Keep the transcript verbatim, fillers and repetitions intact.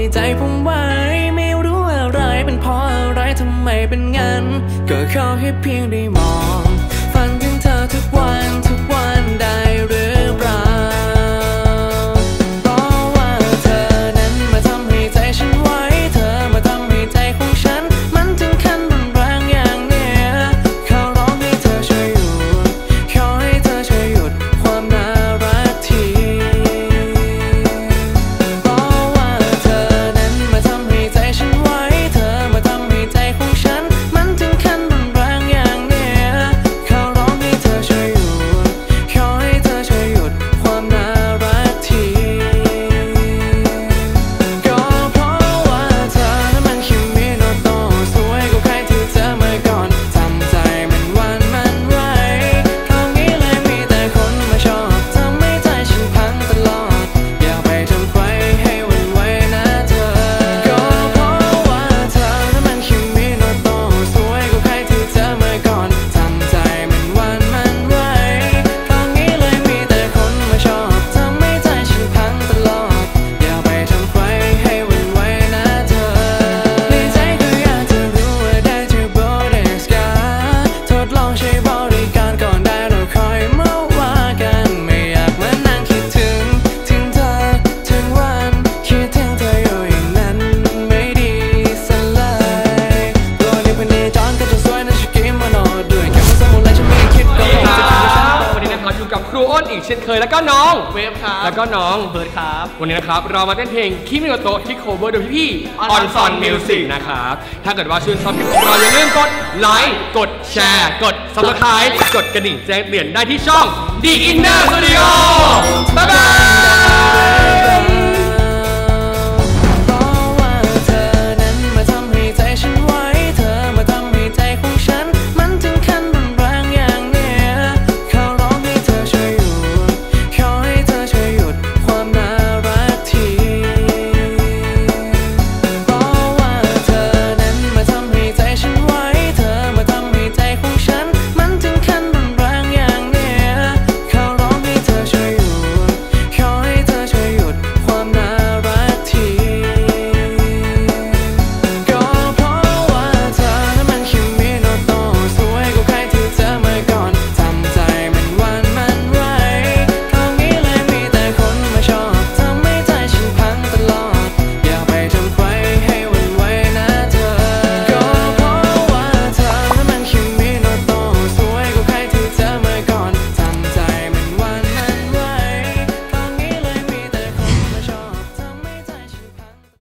ใจผมไว้ไม่รู้อะไรเป็นเพราะอะไรทำไมเป็นงั้นก็ขอให้เพียงได้มองฝันถึงเธอทุกวันทุกวันได้หรือเปล่าเพราะว่าเธอนั้นมาทำให้ใจฉันไว้เธอมาทำให้ใจของฉันมันถึงขั้นรุนแรงอย่างเนี้ยขอร้องให้เธอช่วยหยุดขอให้เธอช่วยหยุดความน่ารักทีเพราะว่าเธอนั้นมาทำให้ใจฉันไว้เธอมาทำให้ใจของฉันมันถึงขั้นรุนแรงอย่างเนี้ยขอร้องให้เธอช่วยหยุดขอให้เธอช่วยหยุดความน่ารักทีก็เพราะว่าเธอนั้นมันคิมิโนโตะสวยกว่าใครที่เจอมาก่อนทำใจมันหวั่นมันไหวคราวนี้เลยมีแต่คนมาชอบทำให้ใจฉันพังตลอดอย่าไปทำใครให้หวั่นไหวนะเธอก็เพราะว่าเธอนั้นมันคิมิโนโตะสวยกว่าใครที่เจอมาก่อนทำใจมันหวั่นมันไหวคราวนี้เลยมีแต่คนมาชอบทำให้ใจฉันพังตลอดอย่าไปทำใครให้หวั่นไหวนะเธอในใจก็อยากจะรู้ว่าได้เธอโบเดสกาทดลองใช้บริการก่อนได้แล้วค่อยมาว่ากันไม่อยากมานั่งคิดถึงถึงเธอทั้งวันคิดถึงเธออยู่อย่างนั้นไม่ดีสักเลยตัวเดียวพเนจรก็จะสวยนะชิคกี้พายโนด้วยแค่ว่าสมุนไพรฉันไม่คิดก็คงจะทำให้ฉันวันนี้นะครับอยู่กับครูอ้นอีกเช่นเคยแล้วก็น้องเวฟครับแล้วก็น้องเบิร์ดครับวันนี้นะครับเรามาเต้นเพลงคิมิโนโตะที่โคเวอร์โดยพี่ๆออนซอนมิวสิกนะครับถ้าเกิดว่าชื่นชอบคลิปของเราอย่าลืมกดไลค์กดแชร์กดซับสไครต์กดกระดิ่งแจ้งเตือนได้ที่ช่อง The Inner Studio